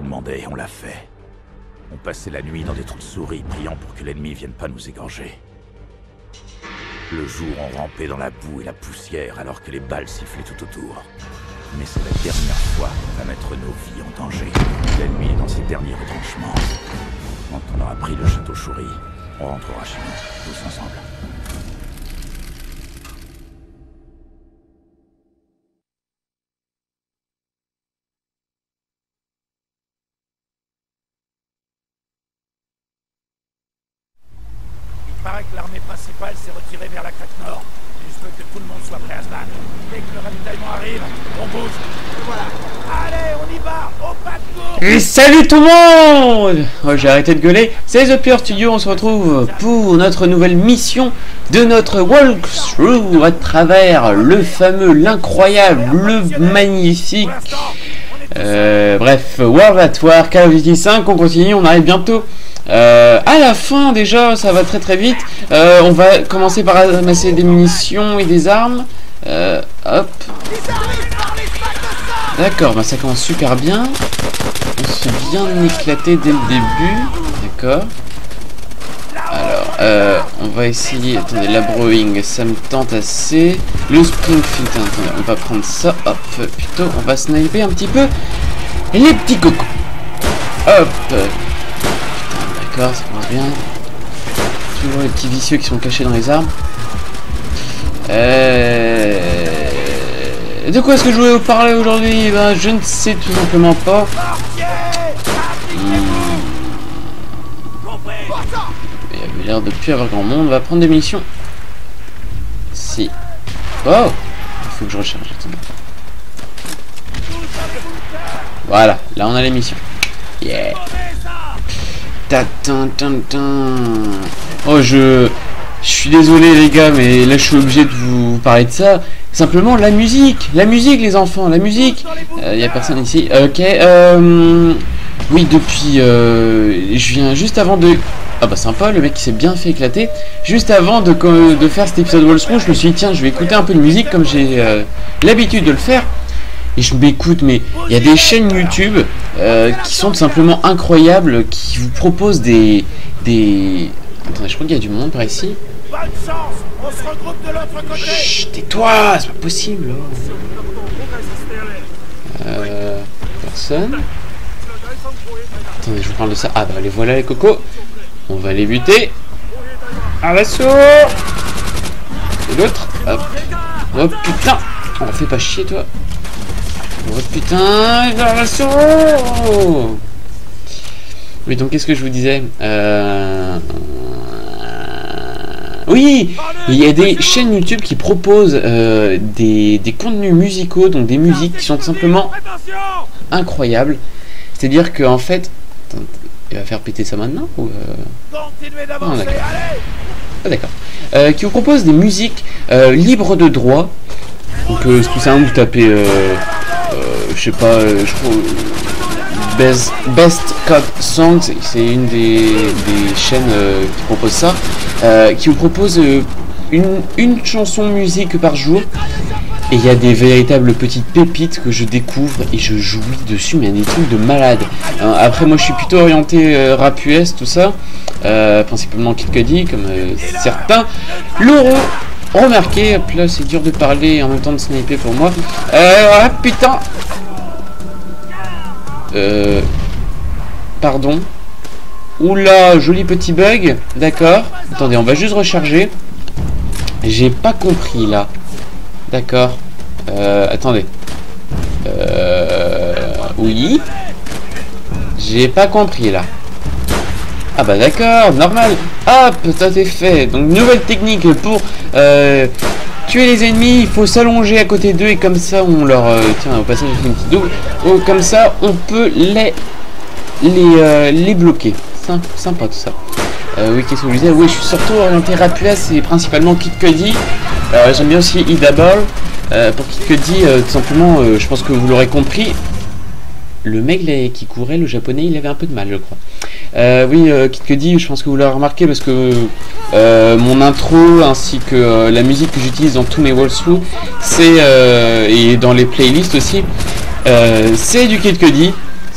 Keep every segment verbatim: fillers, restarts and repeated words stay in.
demandé, on l'a fait. On passait la nuit dans des trous de souris, priant pour que l'ennemi vienne pas nous égorger. Le jour, on rampait dans la boue et la poussière alors que les balles sifflaient tout autour. Mais c'est la dernière fois qu'on va mettre nos vies en danger. L'ennemi est dans ses derniers retranchements. Quand on aura pris le château Shuri, on rentrera chez nous, tous ensemble. Il paraît que l'armée principale s'est retirée vers la crête nord. Et je veux que tout le monde soit prêt à se battre. Dès que le ravitaillement arrive, on bouge. Et voilà. Allez, on y va. Au pas de course. Et salut tout le monde. Oh, j'ai arrêté de gueuler. C'est The Pure Studio. On se retrouve pour notre nouvelle mission de notre walkthrough à travers le fameux, l'incroyable, le magnifique. Euh, bref, World at War, Call of Duty cinq. On continue. On arrive bientôt. Euh, à la fin déjà, ça va très très vite. Euh, on va commencer par ramasser des munitions et des armes. Euh, hop. D'accord, bah ça commence super bien. On se fait bien éclater dès le début. D'accord. Alors, euh, on va essayer. Attendez, la Brewing, ça me tente assez. Le Springfield, attendez, on va prendre ça. Hop, plutôt, on va sniper un petit peu les petits cocos. Hop. D'accord, ça commence bien. Toujours les petits vicieux qui sont cachés dans les arbres. Euh... De quoi est-ce que je voulais vous parler aujourd'hui? Ben, je ne sais tout simplement pas. Hmm. Il y avait l'air de plus avoir grand monde. On va prendre des munitions. Si. Oh, il faut que je recharge. Attendez. Voilà, là on a les missions. Yeah. Oh, je... Je suis désolé les gars, mais là je suis obligé de vous parler de ça. Simplement la musique, la musique les enfants, la musique. Il euh, n'y a personne ici. Ok. Euh... Oui, depuis... Euh... Je viens juste avant de... Ah bah sympa, le mec qui s'est bien fait éclater. Juste avant de, de faire cet épisode walkthrough, je me suis dit tiens, je vais écouter un peu de musique comme j'ai euh, l'habitude de le faire. Et je m'écoute, mais il y a des chaînes YouTube euh, qui sont tout simplement incroyables, qui vous proposent des... des... Attendez, je crois qu'il y a du monde par ici. Bonne chance, on se regroupe de l'autre côté. Chut, tais-toi, c'est pas possible. Euh... Personne. Attendez, je vous parle de ça. Ah bah les voilà les cocos. On va les buter. À l'assaut. Et l'autre. Hop. Oh putain. On fait pas chier toi. Oh putain, il a l'assaut. Oui, donc qu'est-ce que je vous disais euh... Oui, il y a des chaînes YouTube qui proposent euh, des, des contenus musicaux, donc des musiques qui sont tout simplement incroyables. C'est-à-dire qu'en fait... Attends, il va faire péter ça maintenant ou euh... Non, d'accord. Ah, d'accord. Euh, qui vous proposent des musiques euh, libres de droit. Donc, euh, c'est ça, vous tapez... Euh, euh, je sais pas, euh, je trouve... Best, Best Cut Songs, c'est une des, des chaînes euh, qui propose ça, euh, qui vous propose euh, une, une chanson musique par jour. Et il y a des véritables petites pépites que je découvre et je jouis dessus, mais il y a des trucs de malade. Hein, après, moi je suis plutôt orienté euh, rap U S, tout ça, euh, principalement Kid Cudi, comme euh, certains l'auront remarqué. Hop là, c'est dur de parler et en même temps de sniper pour moi. Euh, ah, putain! Euh, pardon. Oula, joli petit bug. D'accord. Attendez, on va juste recharger. J'ai pas compris là. D'accord. Euh, attendez. Euh, oui. J'ai pas compris là. Ah bah d'accord, normal. Hop, ça c'est fait. Donc nouvelle technique pour euh, tuer les ennemis. Il faut s'allonger à côté d'eux et comme ça on leur... Euh, tiens, au passage j'ai fait une petite double. Oh, comme ça on peut les les, euh, les bloquer. Sympa, sympa tout ça. Euh, oui, qu'est-ce que je disais? Oui, je suis surtout orienté rap U S et principalement Kid Cudi. Euh, J'aime bien aussi E-Double. Euh, pour Kid Cudi, euh, tout simplement, euh, je pense que vous l'aurez compris. Le mec là, qui courait, le japonais, il avait un peu de mal, je crois. Euh, oui, euh, Kid Cudi, je pense que vous l'aurez remarqué parce que euh, mon intro ainsi que euh, la musique que j'utilise dans tous mes walkthroughs, c'est euh, et dans les playlists aussi, euh, c'est du Kid Cudi.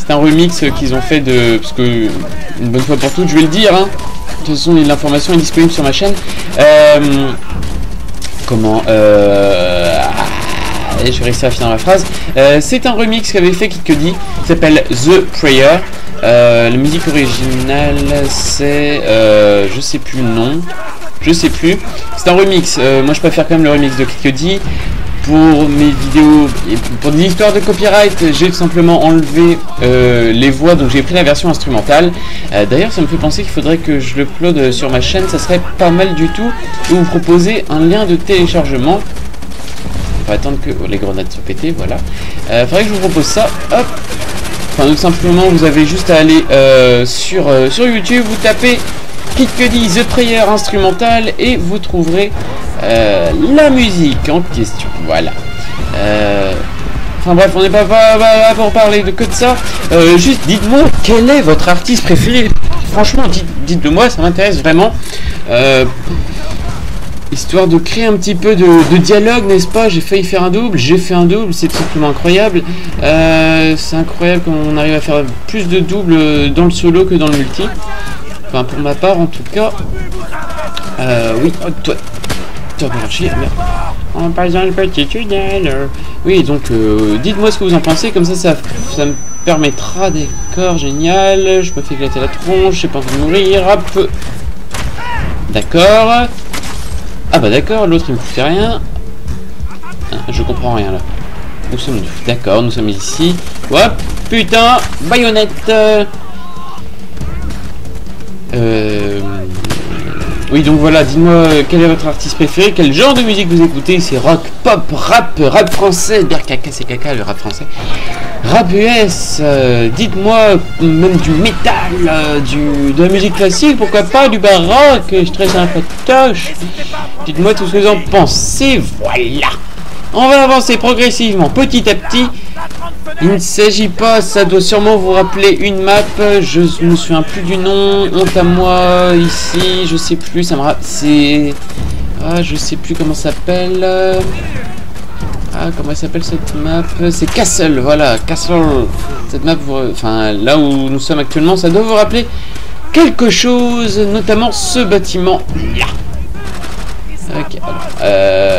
C'est un remix qu'ils ont fait de... Parce que, une bonne fois pour toutes, je vais le dire, hein. De toute façon, l'information est disponible sur ma chaîne. Euh... Comment euh... je vais réussir à finir ma phrase. Euh, c'est un remix qu'avait fait Kid Cudi, qui s'appelle The Prayer. Euh, la musique originale, c'est... Euh, je sais plus le nom. Je sais plus. C'est un remix. Euh, moi, je préfère quand même le remix de Kid Cudi. Pour mes vidéos, et pour des histoires de copyright, j'ai tout simplement enlevé euh, les voix, donc j'ai pris la version instrumentale. Euh, D'ailleurs, ça me fait penser qu'il faudrait que je l'upload sur ma chaîne, ça serait pas mal du tout. Et vous proposer un lien de téléchargement. On va attendre que oh, les grenades soient pétées, voilà. Euh, faudrait que je vous propose ça, hop. Enfin, tout simplement, vous avez juste à aller euh, sur, euh, sur YouTube, vous tapez Kid Cudi The Prayer instrumental et vous trouverez euh, la musique en question. Voilà. Euh, enfin bref, on n'est pas là pour parler de que de ça. Euh, juste dites-moi quel est votre artiste préféré. Franchement, dites, dites-le moi, ça m'intéresse vraiment. Euh, histoire de créer un petit peu de, de dialogue, n'est-ce pas? J'ai failli faire un double, j'ai fait un double, c'est tout simplement incroyable. Euh, c'est incroyable qu'on arrive à faire plus de doubles dans le solo que dans le multi. Enfin, pour ma part, en tout cas. Euh, oui, oh, toi. Toi, chier, merde. En passant le petit tunnel. Oui, donc, euh, dites-moi ce que vous en pensez, comme ça, ça, ça me permettra. D'accord, génial. Je me fais éclater la tronche, j'ai pas envie de mourir. Hop. D'accord. Ah, bah, d'accord, l'autre il me foutait rien. Ah, je comprends rien là. Nous sommes. D'accord, nous sommes ici. Hop, putain, baïonnette. Euh... Oui, donc voilà, dis-moi quel est votre artiste préféré, quel genre de musique vous écoutez, c'est rock, pop, rap, rap français, bien caca, c'est caca le rap français, rap U S, euh, dites-moi même du métal, euh, du, de la musique classique, pourquoi pas, du baroque, je suis très sympatoche, dites-moi tout ce que vous en pensez, voilà. On va avancer progressivement, petit à petit. Il ne s'agit pas, ça doit sûrement vous rappeler une map. Je me souviens plus du nom. Honte à moi, ici, je sais plus. Ça me rappelle. C'est. Ah, je sais plus comment ça s'appelle. Ah, comment elle s'appelle cette map? C'est Castle, voilà, Castle. Cette map, enfin, là où nous sommes actuellement, ça doit vous rappeler quelque chose, notamment ce bâtiment là. Ok, alors. Euh.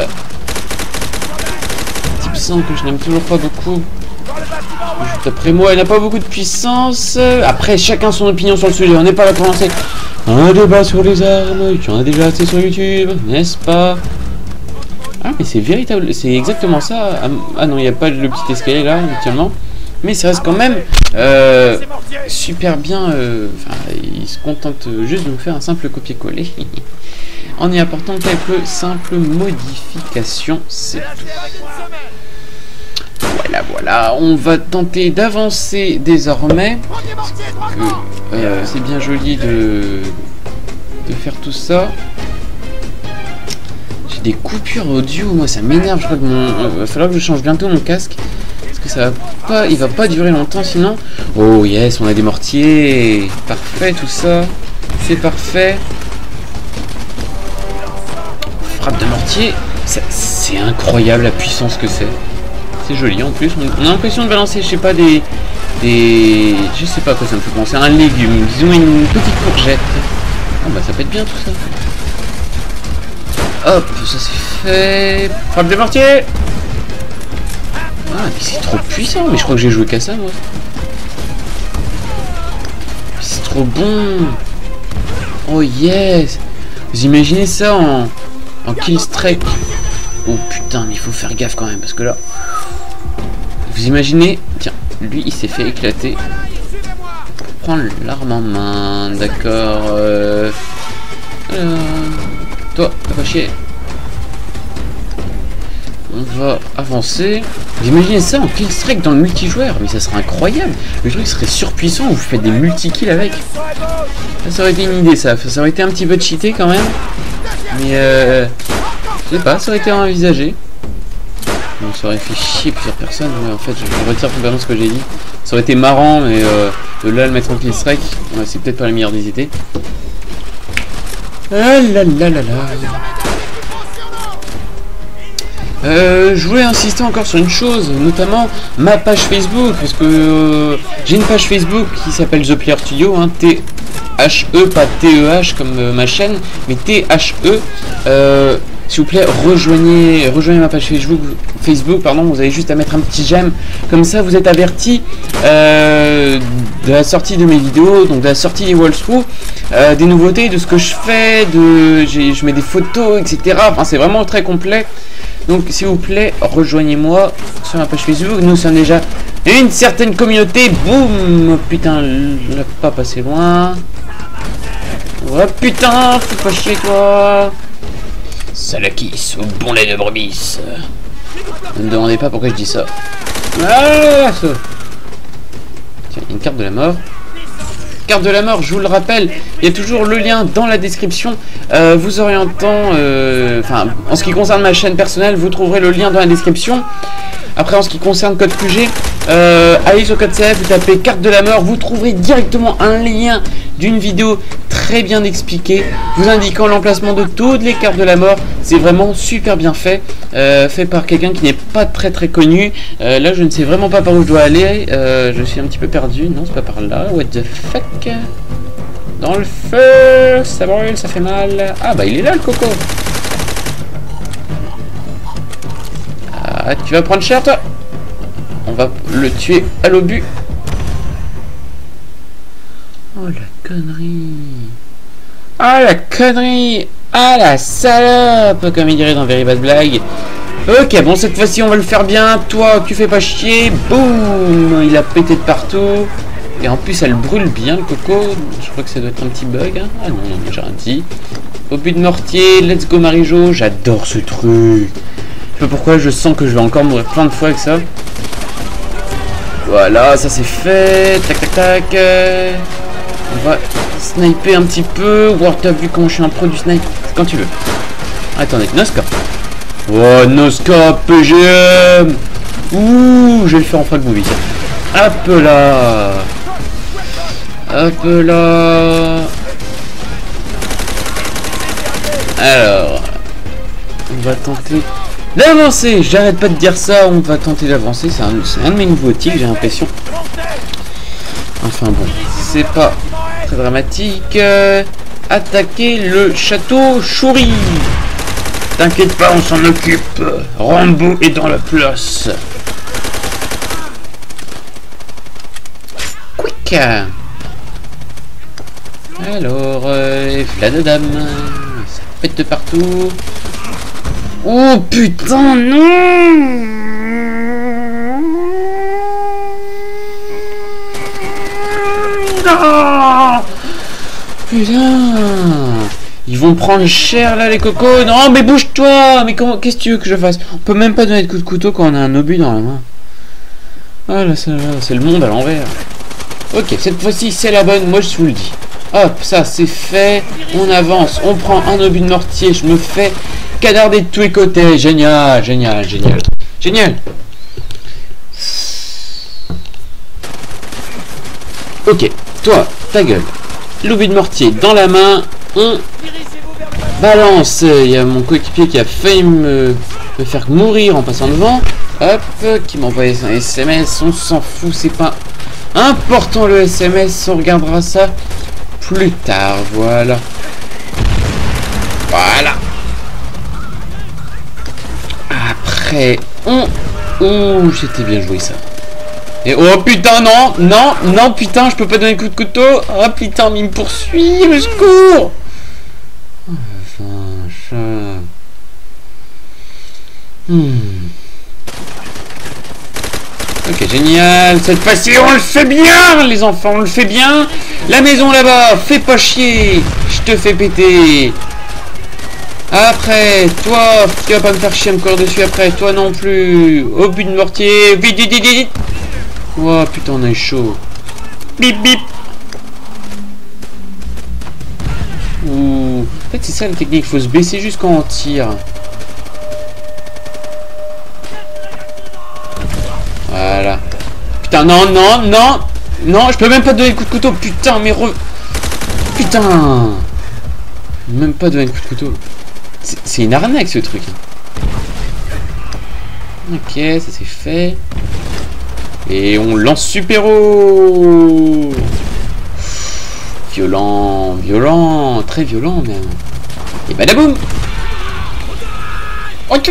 Que je n'aime toujours pas beaucoup. D'après moi, il n'a pas beaucoup de puissance. Après, chacun son opinion sur le sujet. On n'est pas là pour lancer un débat sur les armes. Tu en as déjà assez sur YouTube, n'est-ce pas? Ah, mais c'est véritable. C'est exactement ça. Ah non, il n'y a pas le petit escalier là, actuellement. Mais ça reste quand même euh, super bien. Euh, enfin, il se contente juste de nous faire un simple copier-coller. En y apportant quelques simples modifications, c'est tout. Voilà, voilà, on va tenter d'avancer désormais. Parce que euh, c'est bien joli de, de faire tout ça. J'ai des coupures audio, moi ça m'énerve. Je crois que mon, il va falloir que je change bientôt mon casque. Parce que ça va pas, il va pas durer longtemps sinon. Oh yes, on a des mortiers. Parfait tout ça. C'est parfait. Frappe de mortier. C'est incroyable la puissance que c'est. C'est joli en plus, on a l'impression de balancer, je sais pas, des, des... Je sais pas à quoi ça me fait penser, un légume, disons une petite courgette. Ah bah ça peut être bien tout ça. Hop, ça c'est fait. Frappe de mortier. Ah, mais c'est trop puissant, mais je crois que j'ai joué qu'à ça moi. C'est trop bon. Oh yes. Vous imaginez ça en, en kill strike. Oh putain, mais il faut faire gaffe quand même, parce que là... Vous imaginez, tiens, lui il s'est fait éclater. Prends l'arme en main, d'accord. Euh... Euh... Toi, pas chier. On va avancer. Vous imaginez ça en kill strike dans le multijoueur, mais ça serait incroyable. Le truc serait surpuissant, vous faites des multi-kills avec. Ça, ça aurait été une idée ça, ça aurait été un petit peu cheaté quand même. Mais euh... je sais pas, ça aurait été envisagé. On s'aurait fait chier plusieurs personnes. Ouais, en fait, je retire complètement ce que j'ai dit. Ça aurait été marrant, mais euh, de là le mettre en kill strike, ouais, c'est peut-être pas la meilleure des idées. Ah là là là là. Euh, je voulais insister encore sur une chose, notamment ma page Facebook, parce que euh, j'ai une page Facebook qui s'appelle The Player Studio, hein, T H E, pas T E H comme euh, ma chaîne, mais T H E. Euh, S'il vous plaît, rejoignez, rejoignez ma page Facebook, Facebook, pardon, vous avez juste à mettre un petit j'aime, comme ça vous êtes averti euh, de la sortie de mes vidéos, donc de la sortie des walkthroughs, euh, des nouveautés, de ce que je fais, de, je mets des photos, et cetera. Enfin, c'est vraiment très complet. Donc, s'il vous plaît, rejoignez-moi sur ma page Facebook. Nous sommes déjà une certaine communauté. Boum! Putain, l'a pas passé loin. Oh putain, faut pas chier toi. Salakis, au bon lait de brebis. Ne me demandez pas pourquoi je dis ça. Ah, ça. Tiens, une carte de la mort. Carte de la mort, je vous le rappelle, il y a toujours le lien dans la description, euh, vous orientant, euh, enfin, en ce qui concerne ma chaîne personnelle, vous trouverez le lien dans la description. Après, en ce qui concerne Code Q G, euh, allez sur Code C F, vous tapez carte de la mort, vous trouverez directement un lien d'une vidéo très bien expliquée, vous indiquant l'emplacement de toutes les cartes de la mort. C'est vraiment super bien fait, euh, fait par quelqu'un qui n'est pas très très connu. Euh, là, je ne sais vraiment pas par où je dois aller, euh, je suis un petit peu perdu. Non, c'est pas par là, what the fuck. Dans le feu, ça brûle, ça fait mal. Ah bah il est là le coco. Ah, tu vas prendre cher toi. On va le tuer à l'obus. Oh la connerie. Ah la connerie. Ah la salope, comme il dirait dans Very Bad Blague. Ok, bon cette fois-ci on va le faire bien. Toi tu fais pas chier. Boum. Il a pété de partout. Et en plus elle brûle bien le coco. Je crois que ça doit être un petit bug, hein. Ah non, non, j'ai rien dit. Au but de mortier, let's go Marie-Jo. J'adore ce truc. Je sais pas pourquoi, je sens que je vais encore mourir plein de fois avec ça. Voilà, ça c'est fait. Tac tac tac. On va sniper un petit peu. Wow, t'as vu comment je suis un pro du snipe. Quand tu veux. Attendez, noscope. Oh, noscope P G M. Ouh, je vais le faire en frag movie. Hop là. Hop là. Alors, on va tenter d'avancer. J'arrête pas de dire ça. On va tenter d'avancer. C'est un, un de mes nouveaux tics, j'ai l'impression. Enfin bon, c'est pas très dramatique. Euh, attaquer le château Chouri. T'inquiète pas, on s'en occupe. Rambo est dans la place. Quick. Alors, euh, fladadam, ça pète de partout. Oh putain, non. Non. Putain. Ils vont prendre cher là les cocos. Non mais bouge-toi. Mais comment, qu'est-ce que tu veux que je fasse? On peut même pas donner de coup de couteau quand on a un obus dans la main. Ah là, c'est le monde à l'envers. Ok, cette fois-ci c'est la bonne, moi je vous le dis. Hop, ça c'est fait. On avance, on prend un obus de mortier. Je me fais canarder de tous les côtés. Génial, génial, génial. Génial. Ok, toi, ta gueule. L'obus de mortier dans la main. On balance. Il y a mon coéquipier qui a failli me, me faire mourir en passant devant. Hop, qui m'a envoyé un S M S. On s'en fout, c'est pas important le S M S. On regardera ça plus tard. Voilà. Voilà. Après, on... Ouh, c'était bien joué ça. Et oh putain, non, non, non, putain, je peux pas donner coup de couteau. Oh putain, mais il me poursuit, le secours. Enfin, chat. Hmm. Ok, génial. Cette fois-ci, on le fait bien, les enfants, on le fait bien. La maison là-bas, fais pas chier. Je te fais péter. Après, toi, tu vas pas me faire chier encore dessus après. Toi non plus. Au but de mortier. Vite, vite, vite, vite. Oh putain, on est chaud. Bip, bip. Ouh. En fait, c'est ça la technique. Il faut se baisser juste quand on tire. Voilà. Putain, non, non, non. Non, je peux même pas donner le coup de couteau. Putain, mais re... Putain. Même pas donner le coup de couteau. C'est une arnaque ce truc. Ok, ça c'est fait. Et on lance Super-O. Violent, violent, très violent même. Et badaboum. Hop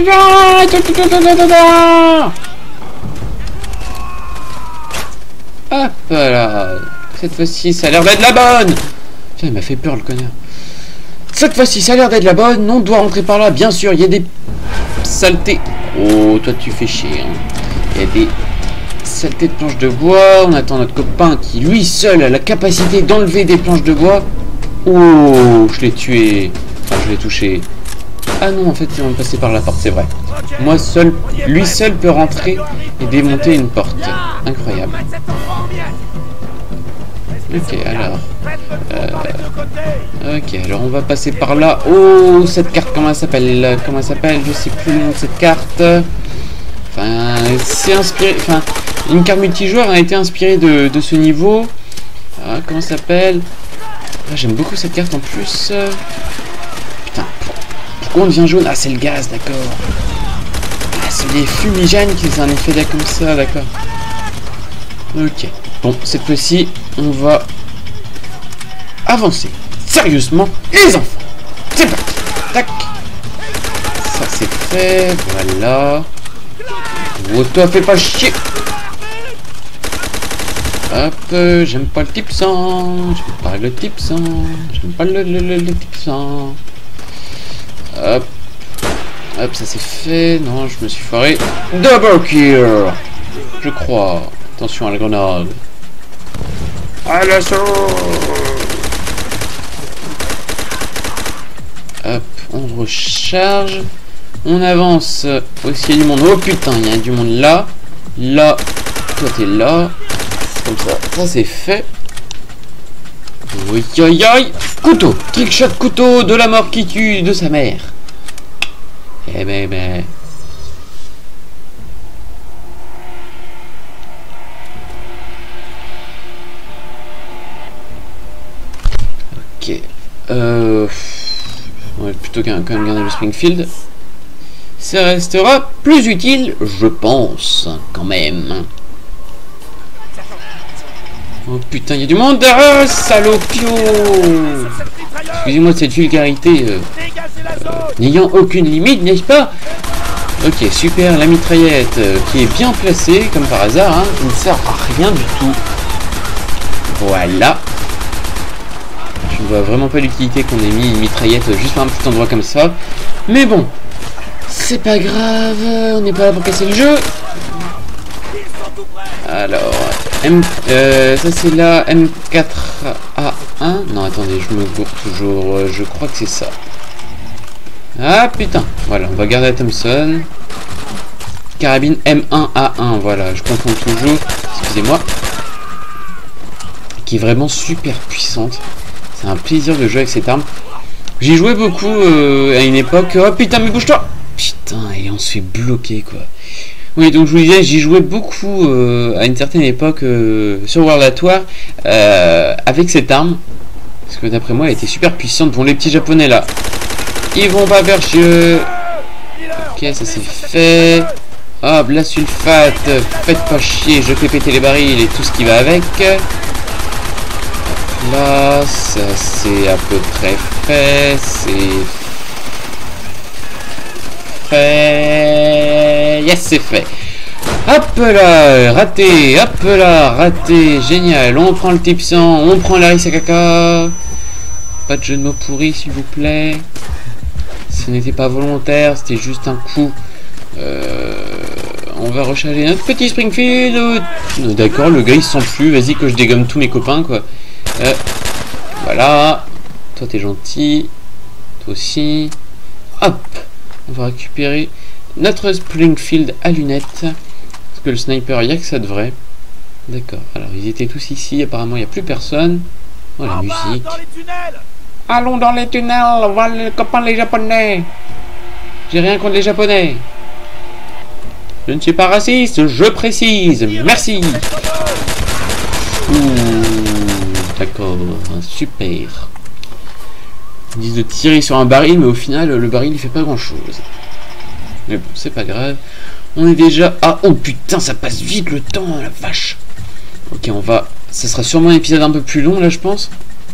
là. Cette fois-ci, ça a l'air d'être la bonne. Tiens, il m'a fait peur le connard. Cette fois-ci, ça a l'air d'être la bonne. On doit rentrer par là, bien sûr. Il y a des saletés. Oh, toi, tu fais chier. Hein. Il y a des saletés de planches de bois. On attend notre copain qui, lui seul, a la capacité d'enlever des planches de bois. Oh, je l'ai tué. Enfin, je l'ai touché. Ah non, en fait, ils vont passer par la porte, c'est vrai. Moi seul, lui seul peut rentrer et démonter une porte. Incroyable. Ok, alors. Euh, ok, alors on va passer par là. Oh, cette carte, comment elle s'appelle? Comment elle s'appelle? Je sais plus le nom de cette carte. Enfin, c'est inspiré. Enfin, une carte multijoueur a été inspirée de, de ce niveau. Ah, comment ça s'appelle? Ah, j'aime beaucoup cette carte en plus. Putain, pourquoi on devient jaune? Ah, c'est le gaz, d'accord. Ah, c'est les fumigènes qui ont un effet là comme ça, d'accord. Ok. Bon, cette fois-ci, on va avancer sérieusement, les enfants. C'est parti. Tac. Ça, c'est fait. Voilà. Oh, toi, fais pas chier. Hop, euh, j'aime pas le type cent. J'aime pas le type cent. J'aime pas le, le, le, le type cent. Hop. Hop, ça c'est fait. Non, je me suis foiré. Double kill. Je crois. Attention à la grenade. À l'assaut. Hop, on recharge. On avance. Aussi, il y a du monde. Oh putain, il y a du monde là. Là. Toi, t'es là. Comme ça. Ça, c'est fait. Oui, aïe, aïe. Couteau. Trickshot couteau de la mort qui tue de sa mère. Eh ben, ben. Ok. Euh... On va plutôt quand même garder le Springfield. Ça restera plus utile, je pense, quand même. Oh putain, il y a du monde. Ah, salopio. Excusez-moi de cette vulgarité euh, euh, n'ayant aucune limite, n'est-ce pas? Ok, super, la mitraillette euh, qui est bien placée, comme par hasard, hein, qui ne sert à rien du tout. Voilà. Je ne vois vraiment pas l'utilité qu'on ait mis une mitraillette juste à un petit endroit comme ça. Mais bon, c'est pas grave, on n'est pas là pour casser le jeu. Alors, M, euh, ça c'est la M quatre A un. Non, attendez, je me gourre toujours. Je crois que c'est ça. Ah putain, voilà, on va garder la Thompson. Carabine M un A un, voilà, je confonds toujours. Excusez-moi. Qui est vraiment super puissante. C'est un plaisir de jouer avec cette arme. J'y jouais beaucoup euh, à une époque. Oh putain, mais bouge-toi! Putain, et on se fait bloquer quoi. Oui, donc je vous disais, j'y jouais beaucoup euh, à une certaine époque euh, sur World at War euh, avec cette arme. Parce que d'après moi, elle était super puissante. Bon, les petits japonais là, ils vont pas faire chier. Ok, ça c'est fait. Hop, la sulfate, faites pas chier, je fais péter les barils et tout ce qui va avec. Là, ça c'est à peu près fait. C'est fait. Yes, c'est fait. Hop là, raté. Hop là, raté. Génial. On prend le type cent. On prend la riz à caca. Pas de jeu de mots pourris, s'il vous plaît. Ce n'était pas volontaire. C'était juste un coup. Euh, on va recharger notre petit Springfield. D'accord, le gars il se sent plus. Vas-y que je dégomme tous mes copains, quoi. Euh, voilà. Toi, t'es gentil. Toi aussi. Hop. On va récupérer notre Springfield à lunettes. Parce que le sniper, il n'y a que ça de vrai. D'accord. Alors, ils étaient tous ici. Apparemment, il n'y a plus personne. Oh, la musique. Allons dans les tunnels. Voilà les copains, les japonais. J'ai rien contre les japonais. Je ne suis pas raciste, je précise. Merci. Ouh, d'accord. Super. Ils disent de tirer sur un baril, mais au final, le baril il fait pas grand chose. Mais bon, c'est pas grave. On est déjà... Ah, oh putain, ça passe vite le temps, la vache. Ok, on va... Ça sera sûrement un épisode un peu plus long, là, je pense.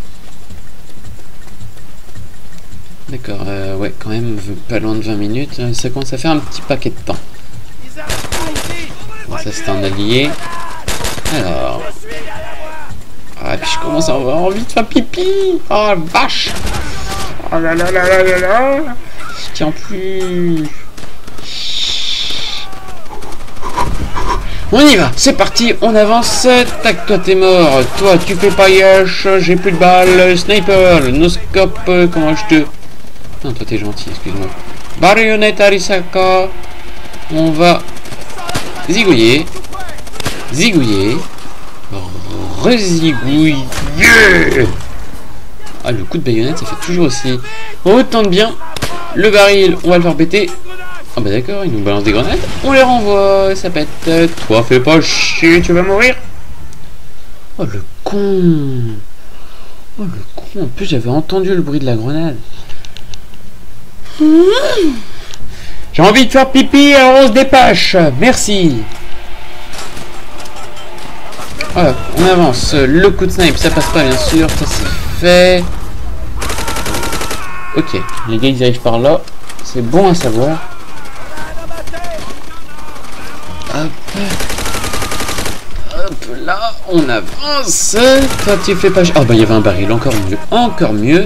D'accord, euh, ouais, quand même, pas loin de vingt minutes. Ça commence à faire un petit paquet de temps. Bon, ça, c'est un allié. Alors... Ah, puis je commence à avoir envie de faire pipi. Oh, la vache. Oh là là là là là là. Je tiens plus. On y va, c'est parti, on avance. Tac, toi t'es mort. Toi tu fais paillage, j'ai plus de balles. Sniper, le no-scope, comment je te... Non, toi t'es gentil, excuse-moi. Baïonnette Arisaka. On va zigouiller. Zigouiller. Rezigouiller. Ah, le coup de baïonnette, ça fait toujours aussi autant de bien. Le baril, on va le faire péter. Ah bah d'accord, il nous balance des grenades. On les renvoie, ça pète. Toi, fais pas chier, tu vas mourir. Oh, le con. Oh, le con. En plus, j'avais entendu le bruit de la grenade. J'ai envie de faire pipi, alors on se dépêche. Merci. Voilà, on avance. Le coup de snipe, ça passe pas, bien sûr. Ça, c'est fait. Ok, les gars, ils arrivent par là. C'est bon à savoir. Hop. Hop, là, on avance. Toi, tu fais pas... Oh, bah, il y avait un baril. Encore mieux. Encore mieux.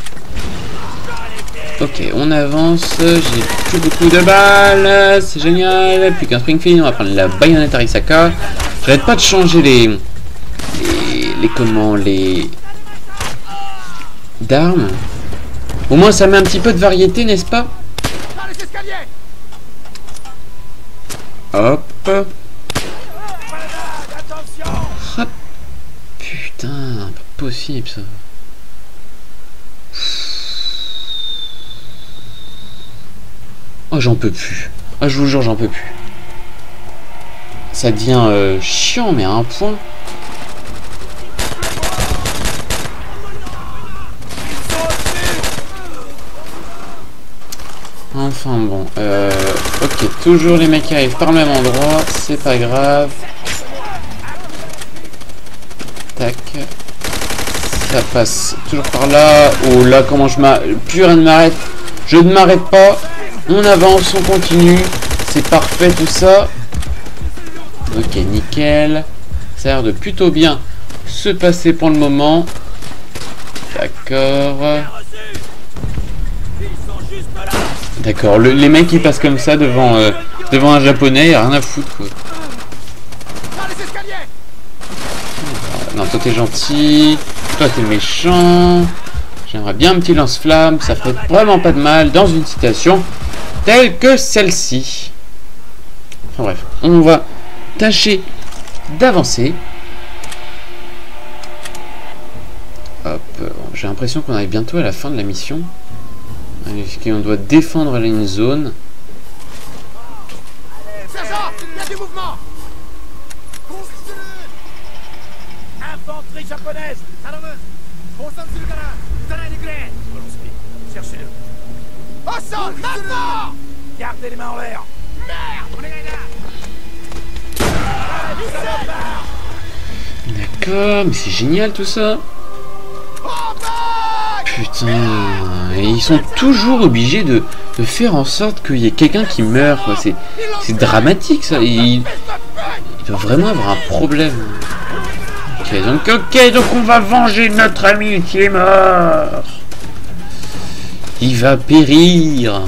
Ok, on avance. J'ai plus beaucoup de balles. C'est génial. Plus qu'un Springfield. On va prendre la baïonnette Arisaka. J'arrête pas de changer les... Les... Les comment... Les... D'armes. Au moins, ça met un petit peu de variété, n'est-ce pas? Hop. Hop. Putain, pas possible ça. Oh, j'en peux plus. Ah, je vous jure, j'en peux plus. Ça devient euh, chiant, mais à un point. Enfin bon, euh, ok, toujours les mecs qui arrivent par le même endroit, c'est pas grave. Tac. Ça passe toujours par là. Oh là, comment je m'arrête. Plus rien ne m'arrête. Je ne m'arrête pas. On avance, on continue. C'est parfait tout ça. Ok, nickel. Ça a l'air de plutôt bien se passer pour le moment. D'accord. D'accord, le, les mecs qui passent comme ça devant, euh, devant un japonais, y a rien à foutre quoi. Non, toi t'es gentil, toi t'es méchant. J'aimerais bien un petit lance-flamme, ça ferait vraiment pas de mal dans une situation telle que celle-ci. Enfin bref, on va tâcher d'avancer. Hop, j'ai l'impression qu'on arrive bientôt à la fin de la mission. On doit défendre une zone. Sergent, il y a du mouvement. Infanterie japonaise. Cherchez-le. Au sol, maintenant. Gardez les mains en l'air. Merde, d'accord, mais c'est génial tout ça. Putain, et ils sont toujours obligés de, de faire en sorte qu'il y ait quelqu'un qui meurt, quoi. C'est, c'est dramatique ça. Il, il doit vraiment avoir un problème. Ok, donc ok, donc on va venger notre ami qui est mort. Il va périr.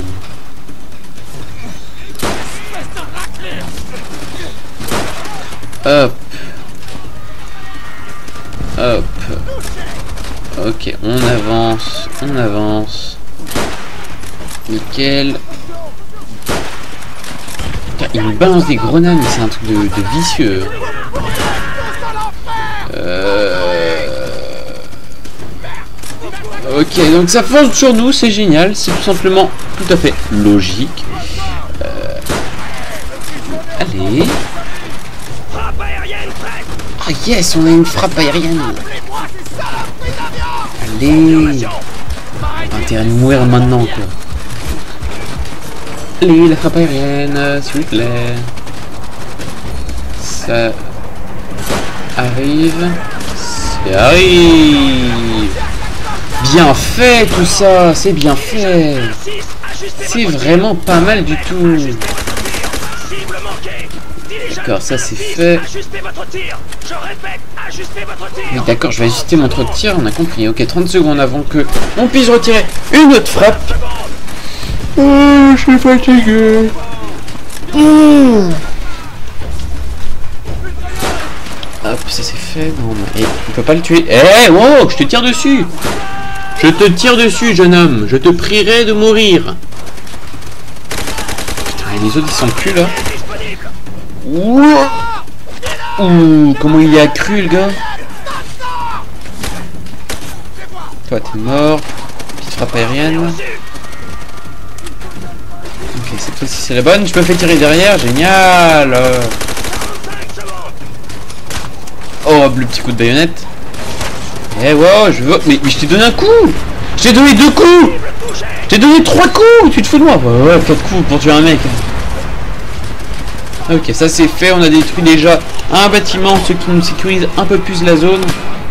Hop. Hop. Ok, on avance, on avance. Nickel. Putain, il nous balance des grenades, mais c'est un truc de, de vicieux. Euh... Ok, donc ça fonce sur nous, c'est génial. C'est tout simplement tout à fait logique. Euh... Allez. Ah yes, on a une frappe aérienne. Allez. On a intérêt de mourir maintenant quoi. Allez, la frappe aérienne, s'il vous plaît. Ça arrive. Ça arrive. Bien fait tout ça, c'est bien fait. C'est vraiment pas mal du tout. D'accord, ça c'est fait. Oui, d'accord, je vais ajuster mon truc de tir, on a compris. Ok, trente secondes avant que on puisse retirer une autre frappe. Oh, je suis fatigué. Mmh. Hop, ça c'est fait. Non, mais on peut pas le tuer. Eh, hey, wow, je te tire dessus. Je te tire dessus, jeune homme. Je te prierai de mourir. Putain, et les autres ils sont plus là. Ouh, Ouh, comment il est accru le gars. Toi t'es mort. Petite frappe aérienne. Ok, cette fois-ci c'est la bonne. Je me fais tirer derrière, génial. Oh, le petit coup de baïonnette. Eh wow, je veux. Mais, mais je t'ai donné un coup. Je t'ai donné deux coups. Je t'ai donné trois coups. Tu te fous de moi. Ouais, ouais, quatre coups pour tuer un mec. Ok, ça c'est fait. On a détruit déjà un bâtiment, ce qui nous sécurise un peu plus la zone.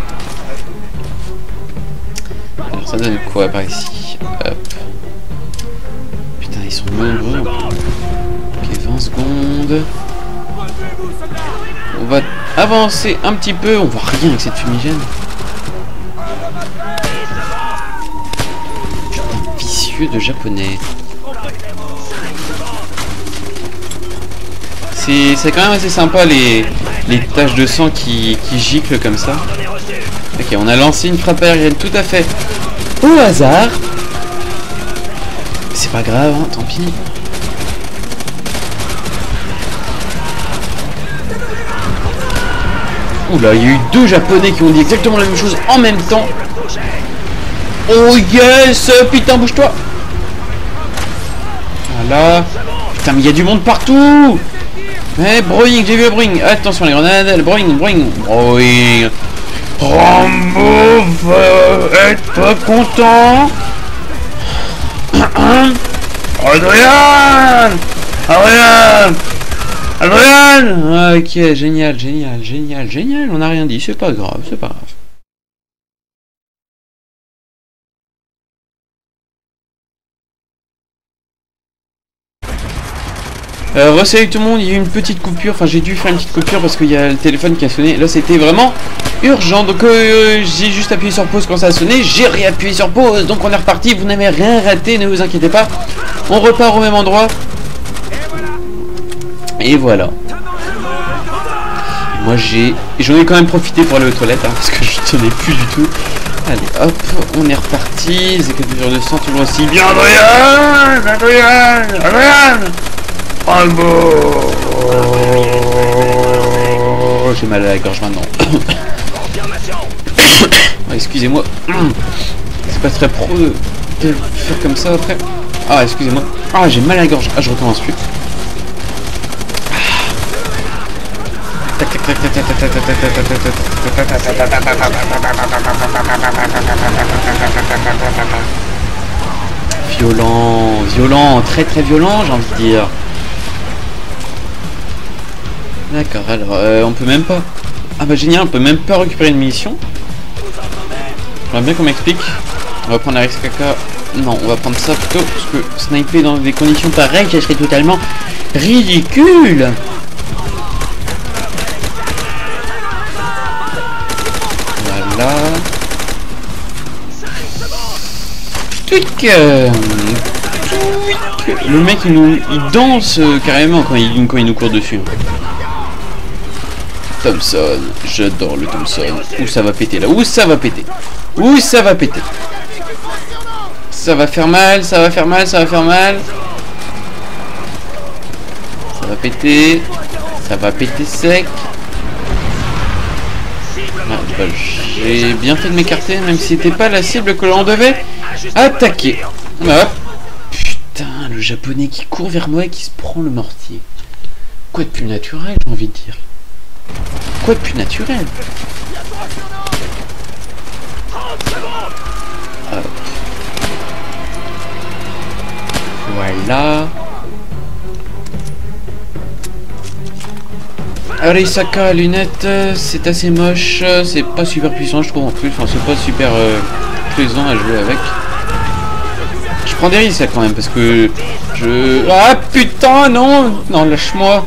Alors ça donne quoi par ici? Hop. Putain, ils sont nombreux. Ok, vingt secondes. On va avancer un petit peu. On voit rien avec cette fumigène. Putain, vicieux de japonais. C'est quand même assez sympa les, les taches de sang qui, qui giclent comme ça. Ok, on a lancé une frappe aérienne tout à fait au hasard. C'est pas grave, hein, tant pis. Oula, il y a eu deux japonais qui ont dit exactement la même chose en même temps. Oh yes, putain, bouge-toi. Voilà. Putain, mais il y a du monde partout. Eh, broing, j'ai vu le broing. Attention les grenades, le broing, broing, broing. Rambo va être pas content. Adrien, Adrien, Adrien. Ok, génial, génial, génial, génial. On n'a rien dit, c'est pas grave, c'est pas grave. Euh, Re-salut tout le monde, il y a eu une petite coupure, enfin j'ai dû faire une petite coupure parce qu'il y a le téléphone qui a sonné, là c'était vraiment urgent, donc euh, j'ai juste appuyé sur pause quand ça a sonné, j'ai réappuyé sur pause, donc on est reparti, vous n'avez rien raté, ne vous inquiétez pas, on repart au même endroit, et voilà. Et moi j'ai, j'en ai quand même profité pour aller aux toilettes, hein, parce que je tenais plus du tout. Allez hop, on est reparti, les éclatures de sang toujours aussi bien. Adrien, Adrien, Adrien. Albo. Oh, j'ai mal à la gorge maintenant. Oh, excusez-moi. C'est pas très pro de faire comme ça après. Ah, excusez-moi. Ah, j'ai mal à la gorge. Ah, je recommence plus. Violent, violent, très très violent, j'ai envie de dire. D'accord, alors euh, on peut même pas. Ah bah génial, on peut même pas récupérer une munition. J'aimerais bien qu'on m'explique. On va prendre la Rex Caca. Non, on va prendre ça plutôt parce que sniper dans des conditions pareilles, ça serait totalement ridicule. Voilà. Tweak. Le mec il nous il danse euh, carrément quand il, quand il nous court dessus. Thompson, j'adore le Thompson. Où ça va péter là? Où ça va péter? Où ça va péter? Ça va faire mal, ça va faire mal, ça va faire mal. Ça va péter. Ça va péter sec. Ah, bah, j'ai bien fait de m'écarter, même si c'était pas la cible que l'on devait attaquer. Hop. Putain, le japonais qui court vers moi et qui se prend le mortier. Quoi de plus naturel, j'ai envie de dire. Quoi de plus naturel? Hop. Voilà. Arisaka lunettes, c'est assez moche, c'est pas super puissant je trouve en plus, enfin c'est pas super euh, plaisant à jouer avec. Je prends des risques quand même parce que je... Ah putain non. Non lâche-moi.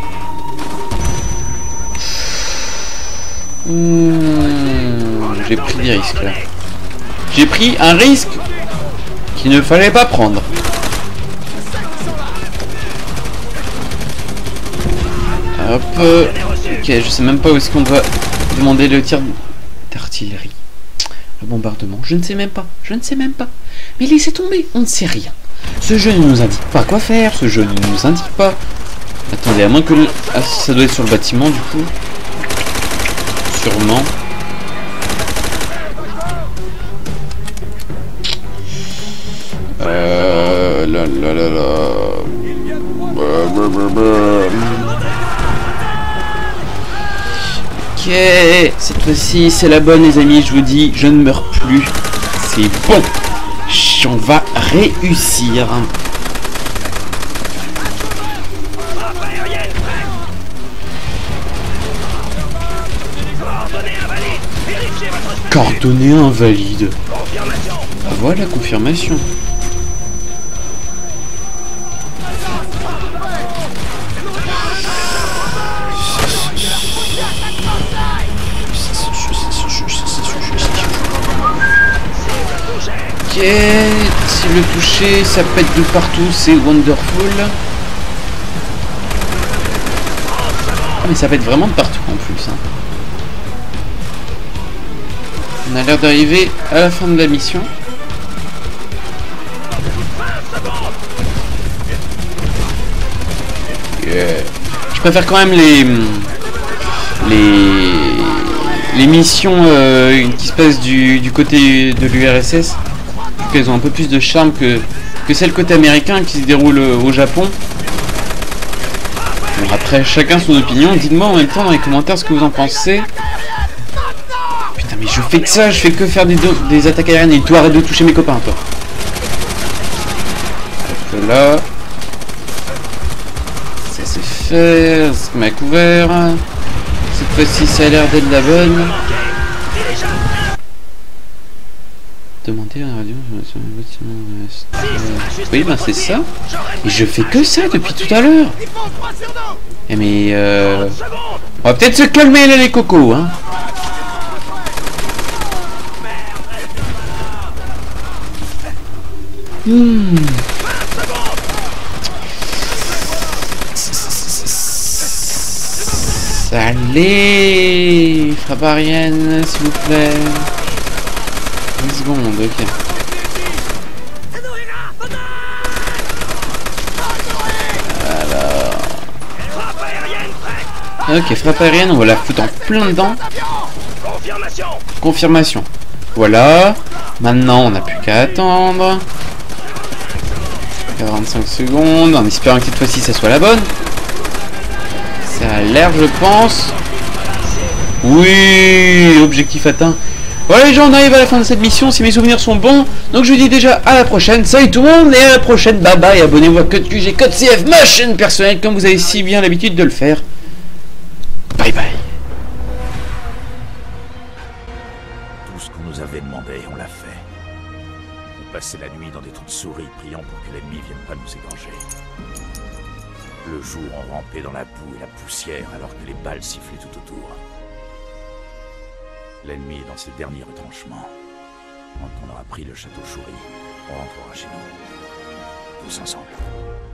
Mmh, j'ai pris des risques là. J'ai pris un risque qu'il ne fallait pas prendre. Hop. Ok, je sais même pas où est-ce qu'on doit demander le tir d'artillerie. Le bombardement, je ne sais même pas. Je ne sais même pas. Mais laissez tomber, on ne sait rien. Ce jeu ne nous indique pas quoi faire. Ce jeu ne nous indique pas. Attendez, à moins que... Le... Ah, ça doit être sur le bâtiment du coup. Sûrement. Euh... La la la la... Ok, cette fois-ci c'est la bonne les amis, je vous dis, je ne meurs plus. C'est bon. On va réussir. Coordonnées invalides. Ah, voilà, confirmation. Ok, si le toucher, ça pète de partout, c'est wonderful. Ah mais ça pète vraiment de partout en plus. Hein. On a l'air d'arriver à la fin de la mission. Yeah. Je préfère quand même les les les missions euh, qui se passent du, du côté de l'U R S S. Elles ont un peu plus de charme que, que celles côté américain qui se déroulent au Japon. Bon, après, chacun son opinion. Dites-moi en même temps dans les commentaires ce que vous en pensez. Putain, mais je fais que ça, je fais que faire des, des attaques aériennes et toi arrête de toucher mes copains, toi. Hop là. Ça c'est fait, ça m'a couvert. Cette fois-ci, ça a l'air d'être la bonne. Demander à la radio sur le bâtiment. Oui, ben c'est ça. Et je fais que ça depuis tout à l'heure. Et mais euh... on va peut-être se calmer là les cocos, hein. Hmm. Allez, frappe aérienne, s'il vous plaît. Une seconde, ok. Alors... Ok, frappe aérienne, on va la foutre en plein dedans. Confirmation. Voilà. Maintenant, on n'a plus qu'à attendre. quarante-cinq secondes, en espérant que cette fois-ci, ça soit la bonne. Ça a l'air, je pense. Oui, objectif atteint. Voilà les gens, on arrive à la fin de cette mission, si mes souvenirs sont bons. Donc je vous dis déjà à la prochaine. Salut tout le monde et à la prochaine. Bye bye. Abonnez-vous à Code Q G, Code C F, ma chaîne personnelle, comme vous avez si bien l'habitude de le faire. Bye bye. Tout ce qu'on nous avait demandé, on l'a fait. On passait la nuit dans des trous de souris, priant pour que l'ennemi vienne pas nous égorger. Le jour, on rampait dans la boue et la poussière alors que les balles sifflaient tout autour. L'ennemi est dans ses derniers retranchements. Quand on aura pris le château Shuri, on rentrera chez nous. Tous ensemble.